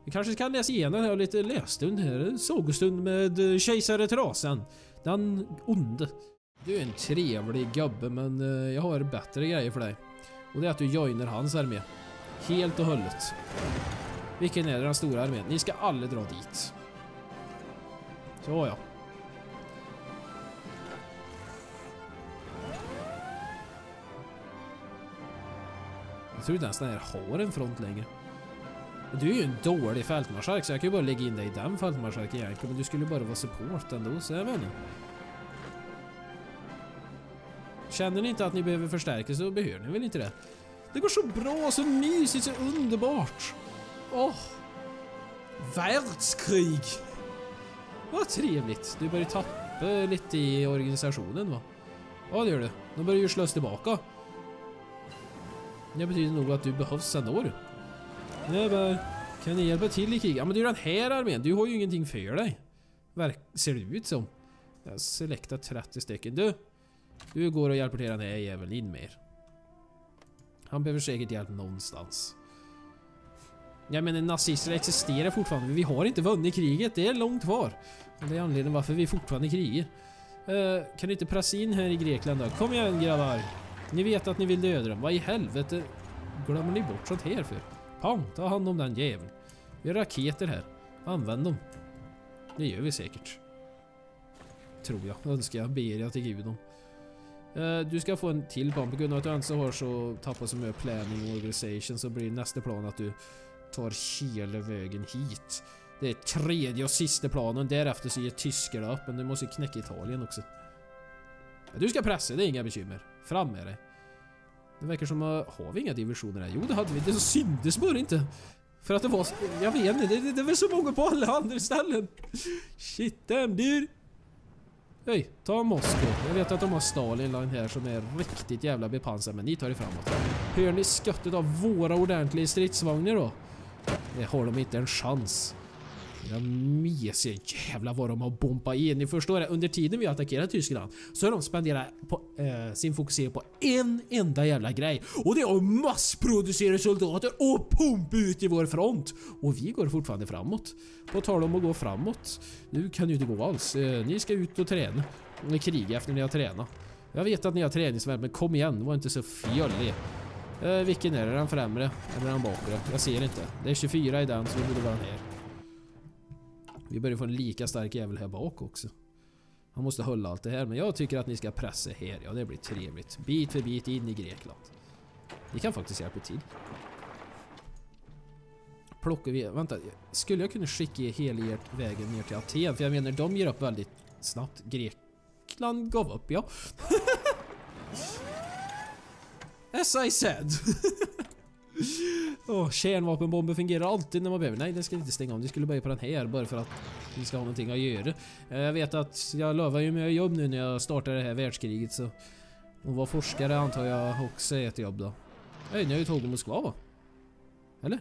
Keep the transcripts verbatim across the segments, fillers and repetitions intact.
Vi kanske kan läsa igenom här lite lässtund här. Sågostund med kejsare Trasan. Den onde. Du är en trevlig gubbe, men jag har bättre grejer för dig. Och det är att du joinar hans armé. Helt och hållet. Vilken är den stora armén? Ni ska alla dra dit. Så ja. Jag tror inte ens den här har en front längre. Du är ju en dålig fältmarskalk, så jag kan ju bara lägga in dig i den fältmarskalken egentligen. Men du skulle bara vara support ändå, så jag menar. Känner ni inte att ni behöver förstärka så behöver ni väl inte det. Det går så bra, så mysigt, så underbart. Åh. Världskrig. Vad trevligt. Du börjar tappa lite i organisationen, va? Ja, det gör du. De börjar ju slås tillbaka. Det betyder nog att du behövs ändå, du. Nej, bara, kan ni hjälpa till i krig? Ja, men det är den här armén. Du har ju ingenting för dig. Verk ser det ut som. Jag selektar trettio stycken. Du, du går och hjälper till den här jäveln in mer. Han behöver säkert hjälp någonstans. Jag menar, nazister existerar fortfarande. Vi har inte vunnit kriget. Det är långt kvar. Och det är anledningen varför vi fortfarande krigar. Uh, kan ni inte pressa in här i Grekland då? Kom igen, grabbar. Ni vet att ni vill döda dem. Vad i helvete glömmer ni bort sånt här för? Pang, ta hand om den jäveln. Vi har raketer här. Använd dem. Det gör vi säkert. Tror jag. Önskar jag. Ber jag till Gud om. Uh, du ska få en till plan. På grund av att du inte har så tappar som är planning organization, så blir nästa plan att du tar hela vägen hit. Det är tredje och sista planen. Därefter så ger tyskarna upp. Men du måste knäcka Italien också. Du ska pressa, det är inga bekymmer. Fram med dig. Det verkar som att har vi inga divisioner här. Jo, det hade vi. Det så syndes bara inte. För att det var... Jag vet inte, det, det, det var så många på alla andra ställen. Shit, damn dude. Hej, ta Moskva. Jag vet att de har Stalin line här som är riktigt jävla bepansad, men ni tar det framåt. Hör ni skottet av våra ordentliga stridsvagnar då? Det har de inte en chans. Jag mesiga jävla vad de har bombat in. Ni förstår det, under tiden vi attackerar Tyskland så har de spenderat på, eh, sin fokusering på en enda jävla grej. Och det är att massproducera soldater och pumpa ut i vår front. Och vi går fortfarande framåt. På tal om att gå framåt. Nu kan ju inte gå alls. Eh, ni ska ut och träna. Ni kriga efter ni har tränat. Jag vet att ni har träningsvärd, men kom igen, var inte så fjollig. Eh, vilken är det? Den främre eller den bakre? Jag ser inte. Det är tjugofyra i den, så det borde vara den här. Vi börjar få en lika stark jävel här bak också. Han måste hålla allt det här. Men jag tycker att ni ska pressa här. Ja, det blir trevligt. Bit för bit in i Grekland. Ni kan faktiskt hjälpa till. Plockar vi... Vänta, skulle jag kunna skicka hela er vägen ner till Aten? För jag menar, de ger upp väldigt snabbt. Grekland gav upp, ja. As I said. Oh, kärnvapenbomber fungerar alltid när man behöver. Nej, det ska inte stänga om. Det skulle börja på den här bara för att vi ska ha någonting att göra. Jag vet att jag lovar ju med jobb nu när jag startar det här världskriget, så att vara forskare antar jag också är ett jobb då. Nej, nu har ju tagit Moskva, va? Eller?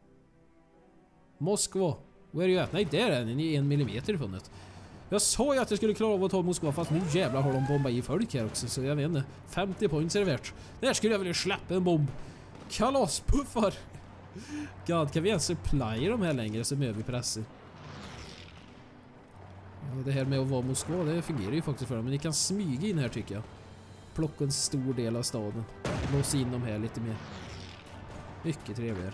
Moskva. Where are you at? Nej, där är den. Ni är en millimeter ifrån det. Jag sa ju att jag skulle klara av att ta Moskva, fast nu jävlar har de bombat i folk här också, så jag vet inte. femtio points är det värt. Där skulle jag vilja släppa en bomb. Kalaspuffar. God, kan vi ens supply de här längre så behöver vi pressa. Ja, det här med att vara Moskva, det fungerar ju faktiskt för dem. Men ni kan smyga in här tycker jag. Plocka en stor del av staden. Låsa in dem här lite mer. Mycket trevligare.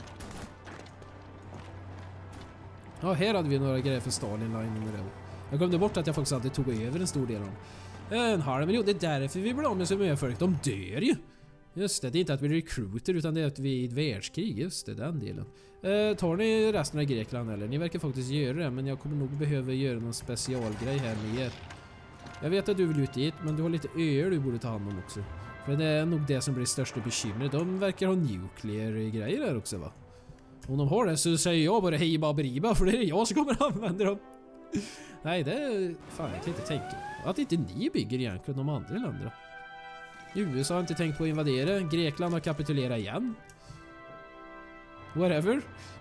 Ja, här hade vi några grejer för Stalin line. Jag glömde bort att jag faktiskt alltid tog över en stor del av dem. En halv miljon, det är därför vi blir av med så mycket folk. De dör ju. Just det, det är inte att vi recruiter utan det är att vi är i ett världskrig. Just det, den delen. Eh, tar ni resten av Grekland eller? Ni verkar faktiskt göra det, men jag kommer nog behöva göra någon specialgrej här med er. Jag vet att du vill ut dit, men du har lite öar du borde ta hand om också. För det är nog det som blir största bekymret. De verkar ha nuclear grejer där också, va? Om de har det så säger jag bara hej baberiba, för det är jag som kommer använda dem. Nej, det är... Fan, jag kan inte tänka. Att inte ni bygger egentligen de andra länderna. U S A har inte tänkt på att invadera. Grekland har kapitulerat igen. Whatever.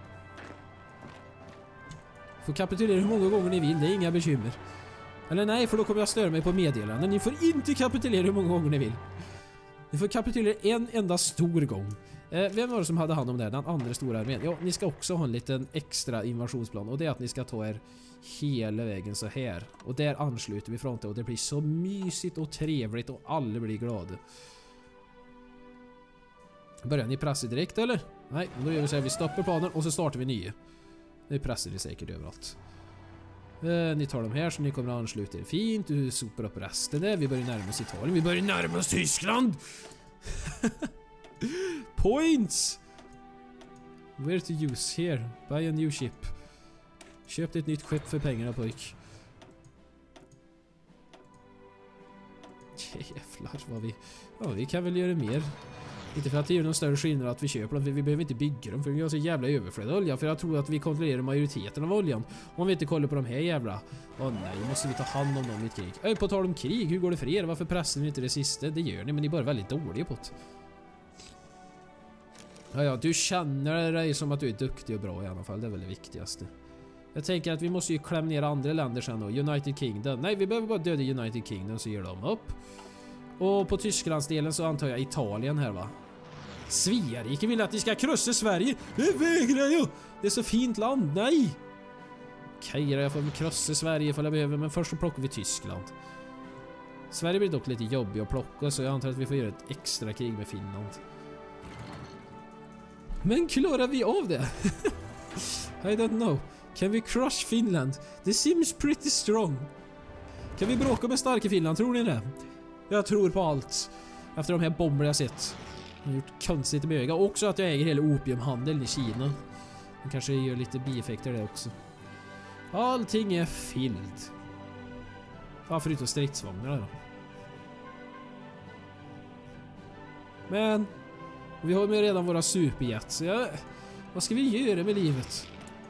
Får kapitulera hur många gånger ni vill, det är inga bekymmer. Eller nej, för då kommer jag störa mig på meddelanden. Ni får inte kapitulera hur många gånger ni vill. Ni får kapitulera en enda stor gång. Eh, vem var det som hade hand om det? Den andra stora armén. Ja, ni ska också ha en liten extra invasionsplan. Och det är att ni ska ta er hela vägen så här. Och där ansluter vi fronten. Och det blir så mysigt och trevligt. Och alla blir glada. Börjar ni pressa direkt eller? Nej, då gör vi så här. Vi stoppar planen och så startar vi nya. Nu pressar det säkert överallt. Eh, ni tar de här så ni kommer att ansluta er fint. Du sopar upp resten där. Vi börjar närma oss Italien. Vi börjar närma oss Tyskland. Points! Where to use? Here. Buy a new ship. Köp ett nytt skepp för pengarna, pojk. Jävlar vad vi... Ja, vi kan väl göra mer. Inte för att det gör någon större skillnad att vi köper dem, för vi behöver inte bygga dem, för vi har så jävla överflöd av olja. För jag tror att vi kontrollerar majoriteten av oljan. Om vi inte kollar på de här jävla... Åh oh, nej, måste vi ta hand om dem i ett krig. Äh, på tal om krig, hur går det för er? Varför pressar ni inte det sista? Det gör ni, men ni är bara väldigt dåliga på det. Ja, ja, du känner dig som att du är duktig och bra i alla fall. Det är väl det viktigaste. Jag tänker att vi måste ju klämma ner andra länder sen då. United Kingdom. Nej, vi behöver bara döda United Kingdom så ger de upp. Och på Tysklandsdelen så antar jag Italien här, va? Sverige vill att vi ska krossa Sverige. Det vägrar jag. Det är så fint land. Nej. Okej, jag får krossa Sverige ifall jag behöver. Men först så plockar vi Tyskland. Sverige blir dock lite jobbigt att plocka, så jag antar att vi får göra ett extra krig med Finland. Men klarar vi av det? I don't know. Can we crush Finland? This seems pretty strong. Kan vi bråka med starka Finland? Tror ni det? Jag tror på allt. Efter de här bomber jag sett. Jag har gjort konstigt med öga. Också att jag äger hela opiumhandeln i Kina. Det kanske gör lite bieffekter det också. Allting är fylld. Ja, förutom stridsvagnar då. Men vi har med redan våra superjets. Ja, vad ska vi göra med livet?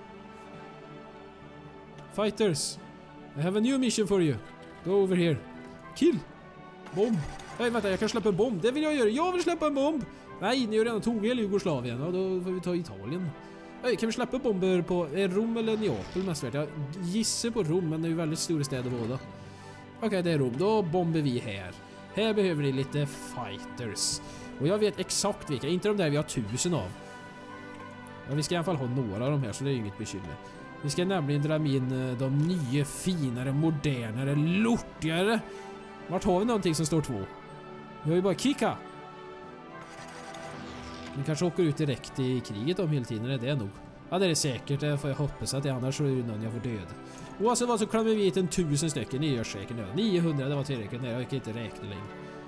Fighters, I have a new mission for you. Go over here. Kill. Bomb. Nej, vänta, jag kan släppa en bomb. Det vill jag göra. Jag vill släppa en bomb. Nej, ni har redan tagit hela Jugoslavien. Och då får vi ta Italien. Nej, kan vi släppa bomber på Rom eller Neapel mest värt? Jag gissar på Rom, men det är ju väldigt stora städer båda. Okej, okay, det är Rom. Då bomber vi här. Här behöver ni lite fighters. Och jag vet exakt vilka. Inte de där vi har tusen av. Ja, vi ska i alla fall ha några av de här, så det är ju inget bekymmer. Vi ska nämligen dra in de nya, finare, modernare, lortigare. Vart har vi någonting som står två? Vi har ju bara kicka. Vi kanske åker ut direkt i kriget om hela tiden, är det nog? Ja, det är det säkert, det får jag hoppas att det, annars så är det någon jag får död. Oavsett vad så klämmer vi hit en tusen stycken, ni gör säkert nu. niohundra, det var tillräckligt, nej jag kan inte räkna längre.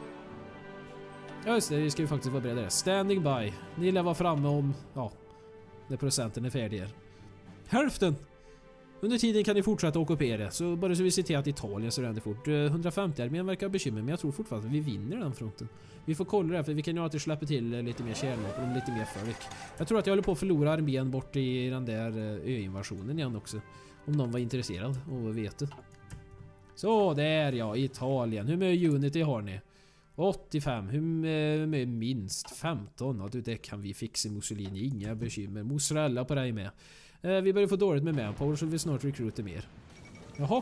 Ja just det, vi ska ju faktiskt vara beredda där. Standing by. Ni lär vara framme om, ja, när procenten är färdiga. Hälften! Under tiden kan ni fortsätta ockupera, så bara så vi ser till att Italien så rände fort. hundrafemtio armén verkar bekymmer, men jag tror fortfarande att vi vinner den fronten. Vi får kolla det, för vi kan ju alltid släppa till lite mer kärnvapen och lite mer folk. Jag tror att jag håller på att förlora armén bort i den där ö-invasionen igen också. Om någon var intresserad och vet det. Så, där ja, Italien. Hur mycket unity har ni? åttiofem, hur mycket minst? femton, ja, det kan vi fixa. Mussolini, inga bekymmer. Mozzarella på dig med. eh, Vi börjar få dåligt med manpower, så vi snart rekryter mer. Jaha.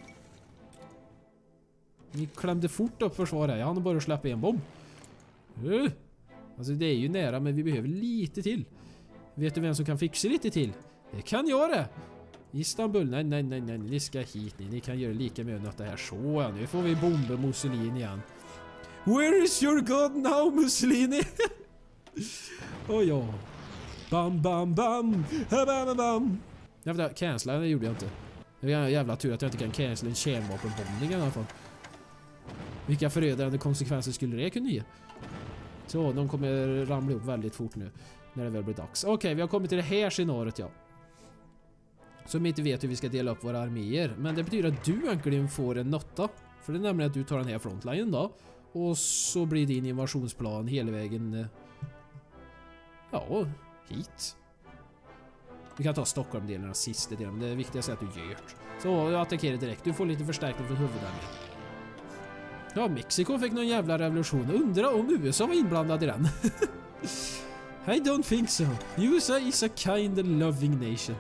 Ni klämde fort upp försvaret. Jag hann bara släppa en bomb. uh. Alltså det är ju nära, men vi behöver lite till. Vet du vem som kan fixa lite till? Det kan jag det. Istanbul, nej nej nej nej, ni ska hit ni. Ni kan göra lika med något det här. Så, nu får vi bomba Mussolini igen. Where is your god now, Mussolini? Oh ja. Bam, bam, bam. Bam, bam, bam. Jag vet inte, cancella, det gjorde jag inte. Det är en jävla tur att jag inte kan cancella en kärnvapenbombning i alla fall. Vilka förödande konsekvenser skulle det kunna ge? Så, de kommer ramla upp väldigt fort nu. När det väl blir dags. Okej, okay, vi har kommit till det här scenariot, ja. Som inte vet hur vi ska dela upp våra arméer. Men det betyder att du egentligen får en notta. För det är nämligen att du tar den här frontlinjen då. Och så blir din invasionsplan hela vägen, ja, hit. Vi kan ta Stockholm-delen och sista delen, men det viktigaste är att du gör det. Så jag attackerar direkt. Du får lite förstärkning från huvudarmén. Ja, Mexiko fick någon jävla revolution. Undrar om U S A var inblandad i den. I don't think so. U S A is a kind and loving nation.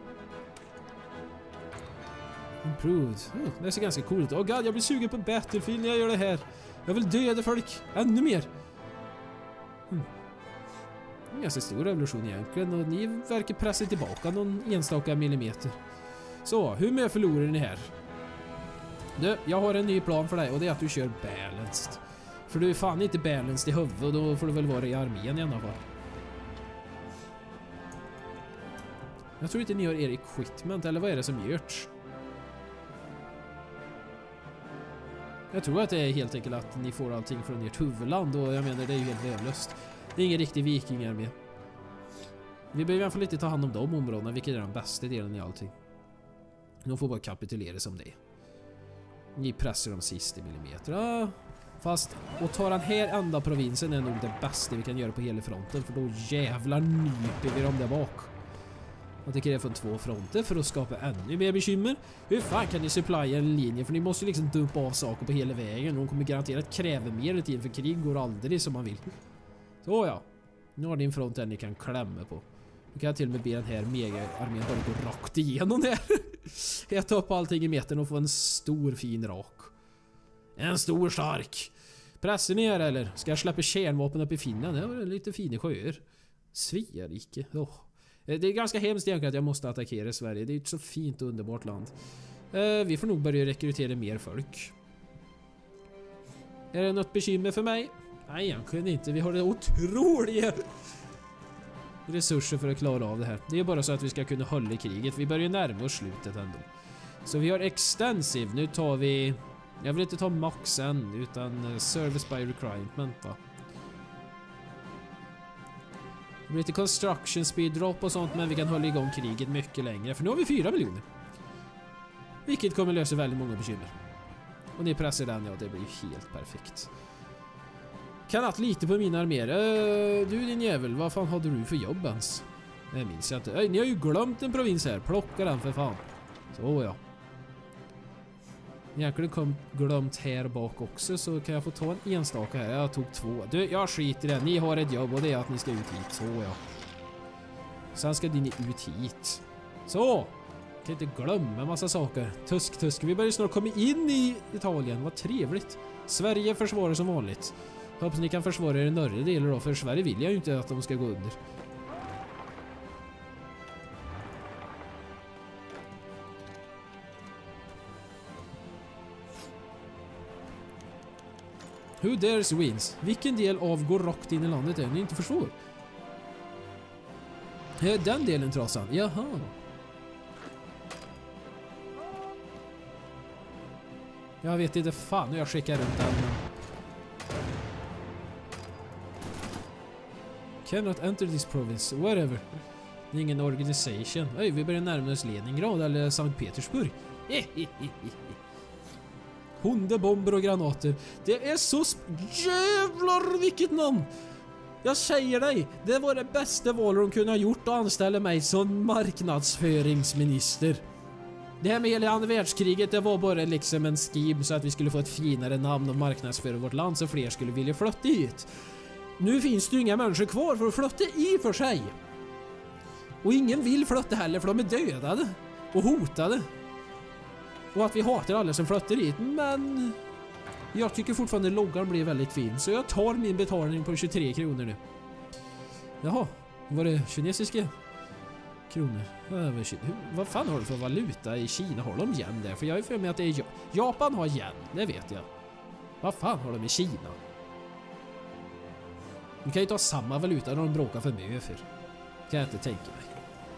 Improved. Oh, det ser ganska coolt ut. Åh oh god, jag blir sugen på Battlefield när jag gör det här. Jag vill döda folk ännu mer. Hmm. En ganska stor revolution egentligen och ni verkar pressa tillbaka någon enstaka millimeter. Så, hur mycket förlorar ni här? Du, jag har en ny plan för dig och det är att du kör balanced. För du är fan inte balanced i huvudet och då får du väl vara i armén i alla fall. Jag tror inte ni har er equipment, eller vad är det som görs? Jag tror att det är helt enkelt att ni får allting från ert huvudland och jag menar det är ju helt värdelöst. Det är ingen riktig vikingarmé. Vi behöver i alla fall inte ta hand om de områdena, vilket är den bästa delen i allting. De får bara kapitulera som det. Ni pressar de sista millimeterna. Fast att ta den här enda provinsen är nog det bästa vi kan göra på hela fronten, för då jävlar nyper vi dem där bak. Jag tycker det är från två fronter för att skapa ännu mer bekymmer. Hur fan kan ni supplya en linje? För ni måste ju liksom dumpa av saker på hela vägen. De kommer garanterat kräva mer tid, för krig går aldrig som man vill. Så ja. Nu har din front där ni kan klämma på. Nu kan jag till och med be den här mega-armén bara gå rakt igenom där. Jag tar upp allting i mitten och får en stor fin rak. En stor stark. Pressar ner eller? Ska jag släppa kärnvapen upp i Finland? Det var lite fina sjöar. Sverige. Oh. Det är ganska hemskt egentligen att jag måste attackera Sverige. Det är ett så fint och underbart land. Uh, vi får nog börja rekrytera mer folk. Är det något bekymmer för mig? Nej, egentligen inte. Vi har det otroliga resurser för att klara av det här. Det är bara så att vi ska kunna hålla kriget. Vi börjar närma oss slutet ändå. Så vi har extensive. Nu tar vi... Jag vill inte ta max än, utan service by requirement va. Det blir lite construction speed drop och sånt, men vi kan hålla igång kriget mycket längre. För nu har vi fyra miljoner. Vilket kommer lösa väldigt många bekymmer. Och ni pressar den, ja det blir ju helt perfekt. Kan att lite på mina arméer. Uh, du din jävel, vad fan hade du för jobb ens? Det minns jag inte. Uh, ni har ju glömt en provins här. Plocka den för fan. Så ja. Egentligen kom glömt här bak också, så kan jag få ta en enstaka här. Jag tog två. Du, jag skiter i det. Ni har ett jobb och det är att ni ska ut hit. Så ja. Sen ska ni ut hit. Så. Kan inte glömma en massa saker. Tusk, tusk. Vi börjar snart komma in i Italien. Vad trevligt. Sverige försvarar som vanligt. Hoppas ni kan försvara er i norra delen då, för Sverige vill jag ju inte att de ska gå under. Who dares wins? Vilken del av går rakt in i landet är ni inte förstår? Den delen trasan. Jaha. Jag vet inte fan hur jag skickar runt den. Cannot enter this province. Whatever. Det är ingen organisation. Oj, vi börjar närma oss Leningrad eller Sankt Petersburg. Hundebomber och granater. Det är så jävlar vilket namn. Jag säger dig, det var det bästa val de kunde ha gjort att anställa mig som marknadsföringsminister. Det här med hela andra världskriget, det var bara liksom en skim så att vi skulle få ett finare namn och marknadsföra vårt land så fler skulle vilja flytta hit. Nu finns det ju inga människor kvar för att flytta i för sig. Och ingen vill flytta heller för de är dödade och hotade. Och att vi hatar alla som flyttar hit. Men jag tycker fortfarande loggan blir väldigt fin. Så jag tar min betalning på tjugotre kronor nu. Jaha, var det kinesiska kronor? Vad fan har du för valuta i Kina? Har de yen där? För jag är för mig att det är ja- Japan har yen, det vet jag. Vad fan har de i Kina? Vi kan ju ta samma valuta när de bråkar för mig för. Kan jag inte tänka mig.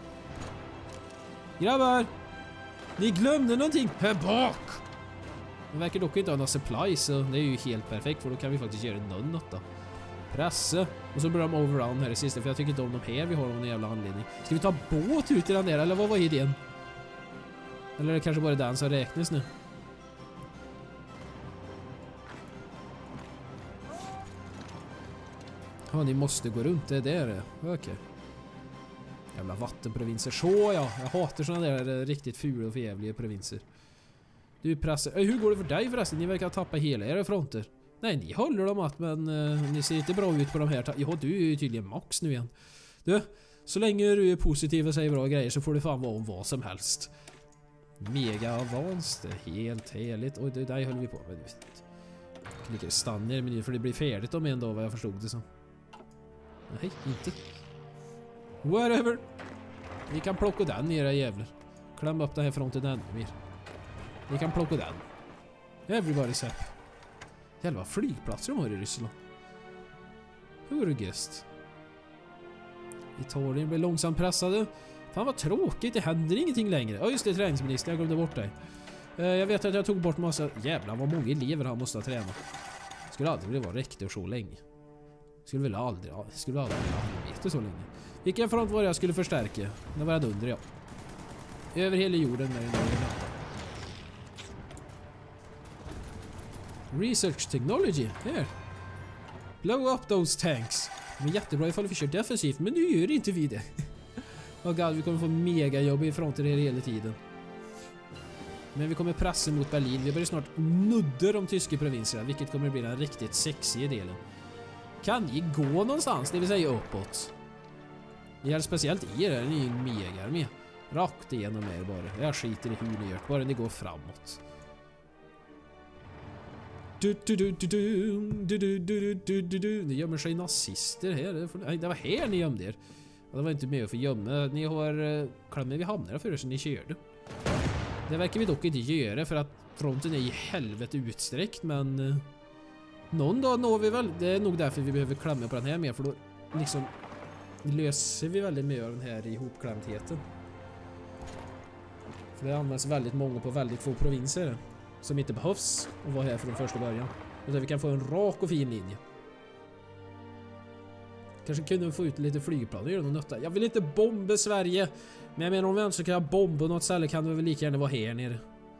Grabbar! Ni glömde någonting här bak! De verkar dock inte ha några supplies, så det är ju helt perfekt, för då kan vi faktiskt göra något då. Pressa. Och så börjar de overrun här i sista, för jag tycker inte om de här vi har av någon jävla anledning. Ska vi ta båt ut i den där, eller vad var idén? Eller är det kanske bara den som räknas nu? Ja, ni måste gå runt det där. Okej. Okay. Jävla vattenprovinser. Så ja, jag hatar såna där riktigt fula och förjävliga provinser. Du pressar. Äh, hur går det för dig förresten? Ni verkar tappa hela era fronter. Nej, ni håller dem att, men uh, ni ser inte bra ut på de här. Ja, du är ju tydligen max nu igen. Du, så länge du är positiv och säger bra grejer så får du fan vara om vad som helst. Mega advanced. Helt heligt. Oj, det där höll vi på med. Klicka stanna i menyn för det blir färdigt om en dag, vad jag förstod det som. Nej, inte. Whatever. Vi kan plocka den, era jävlar. Klämma upp den här fronten ännu mer. Vi kan plocka den. Everybody's happy. Jävla flygplatser de har i Ryssland. Hur är gäst? Italien blir långsamt pressade. Fan vad tråkigt, det händer ingenting längre. Ja just det, träningsminister, jag glömde bort dig. Uh, jag vet att jag tog bort massa... Jävlar vad många elever han måste ha tränat. Skulle aldrig vilja vara rektor så länge. Skulle väl aldrig... Ja, skulle aldrig arbeta så länge. Vilken front var det jag skulle förstärka? Det var jag under, ja. Över hela jorden med den där. Research technology. Här. Blow up those tanks. De är jättebra ifall vi kör defensivt, men nu gör inte vi det. Åh oh god, vi kommer få mega jobb i fronten här hela tiden. Men vi kommer pressa mot Berlin. Vi börjar snart nudda de tyska provinserna, vilket kommer bli den riktigt sexiga delen. Kan ni gå någonstans, det vill säga uppåt? Det är speciellt er, ni är ju en mega-armé. Rakt igenom er bara. Jag skiter i hur ni gör, bara ni går framåt. Du, du, du, du, du, du, du, du, du, du. Ni gömmer sig nazister här. Nej, det var här ni gömde er. Det var inte med att få gömma. Ni har klämmer vi hamnar för er så ni körde. Det verkar vi dock inte göra för att fronten är i helvete utsträckt, men någon dag når vi väl. Det är nog därför vi behöver klämma på den här mer, för då liksom löser vi väldigt mycket av den här ihopklämtheten. För det används väldigt många på väldigt få provinser som inte behövs att vara här från första början. Och så vi kan få en rak och fin linje. Kanske kunde vi få ut lite flygplan och göra någon nytta. Jag vill inte bomba Sverige, men jag menar om vi inte så kan jag bomba något ställe kan det väl lika gärna vara här nere.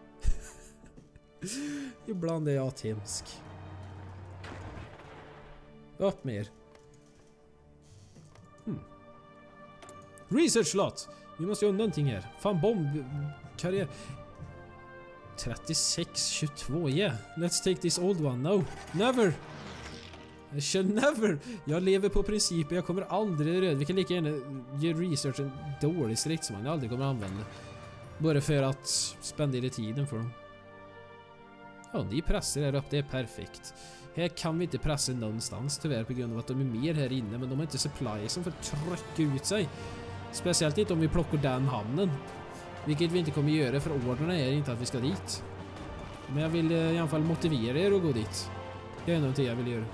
Ibland är jag hemsk. Upp mer. Hmm. Research slot. Vi måste göra någonting här. Fan bomb karriär. trettiosex tjugotvå. Yeah. Let's take this old one. No. Never. I shall never. Jag lever på principer. Jag kommer aldrig röd. Vi kan lika gärna göra research en dålig stridsvagn jag aldrig kommer använda. Bara för att spendera tiden för dem. Ja, ni pressar här uppe. Det är perfekt. Här kan vi inte pressa någonstans tyvärr på grund av att de är mer här inne. Men de har inte supply som för att trycka ut sig. Speciellt inte om vi plockar den hamnen. Vilket vi inte kommer göra för orderna är inte att vi ska dit. Men jag vill i alla fall motivera er att gå dit. Det är någonting jag vill göra.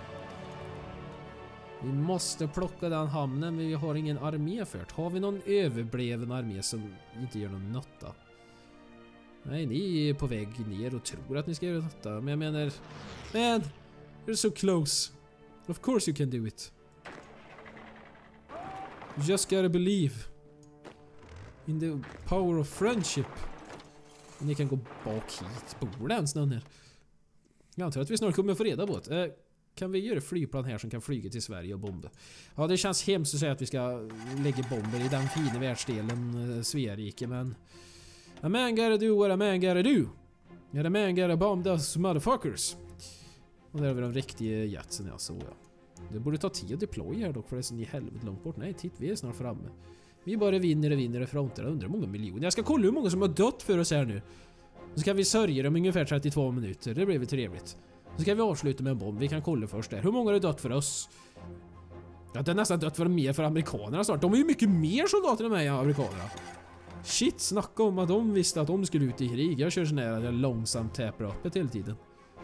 Vi måste plocka den hamnen, men vi har ingen armé för det. Har vi någon överbliven armé som inte gör någon nytta? Nej, ni är på väg ner och tror att ni ska göra nytta. Men jag menar... Man, you're so close. Of course you can do it. You just gotta believe in the power of friendship. Och ni kan gå bak hit. Bor det ens någon här? Jag antar att vi snart kommer få reda på det. Eh, kan vi göra flygplan här som kan flyga till Sverige och bomba? Ja, det känns hemskt att säga att vi ska lägga bomber i den fina världsdelen eh, Sverige, men a man gotta do what a man gotta do. And a man gotta bomb those motherfuckers. Och där har vi de riktiga jetsen, jag såg. Det borde ta tid att deploy här dock, för det är så i helvete långt bort. Nej, titt, vi är snart framme. Vi bara vinner och vinner och fronter. Jag undrar hur många miljoner. Jag ska kolla hur många som har dött för oss här nu. Så kan vi sörja dem ungefär trettiotvå minuter. Det blir väl trevligt. Så ska vi avsluta med en bomb. Vi kan kolla först där. Hur många har dött för oss? Ja, det är nästan dött för mer för amerikanerna snart. De är ju mycket mer soldater än mig, amerikanerna. Shit, snacka om att de visste att de skulle ut i krig. Jag kör sån här jag långsamt täpper upp hela tiden.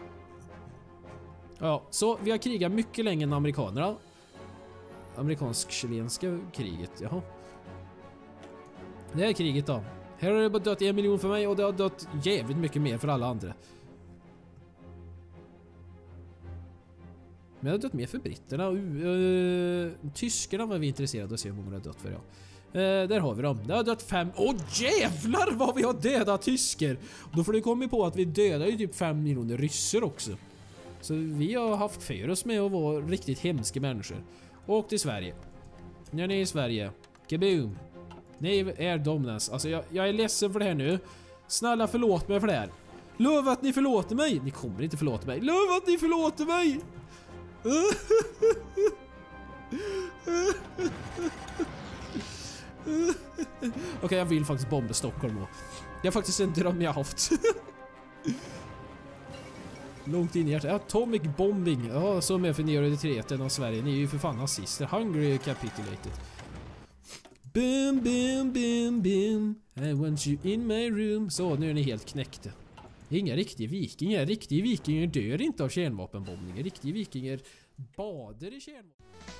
Ja, så vi har krigat mycket längre än amerikanerna. Amerikansk-chilenska kriget, jaha. Det är kriget då. Här har det bara dött en miljon för mig och det har dött jävligt mycket mer för alla andra. Men det har dött mer för britterna. Uh, uh, tyskarna var vi intresserade av att se hur många det har dött för, ja. Uh, där har vi dem. Det har dött fem. Åh oh, jävlar vad vi har dödat tysker. Då får du komma på att vi dödar ju typ fem miljoner ryssar också. Så vi har haft för oss med att vara riktigt hemska människor. Och till Sverige. När ni är i Sverige. Kaboom. Ni är domnäs. Alltså jag, jag är ledsen för det här nu. Snälla förlåt mig för det här. Lova att ni förlåter mig. Ni kommer inte förlåta mig. Lova att ni förlåter mig. Okej, okay, jag vill faktiskt bomba Stockholm då. Det är faktiskt en dröm jag har haft. Långt in i hjärtat. Atomic bombing. Ja, så med för neutraliteten av Sverige. Ni är ju för fan nazister. Hungry capitulated. Boom, boom, boom, boom. I want you in my room. Så, nu är ni helt knäckta. Inga riktiga vikingar. Riktiga vikingar dör inte av kärnvapenbombningar. Riktiga vikingar badar i kärnvapen.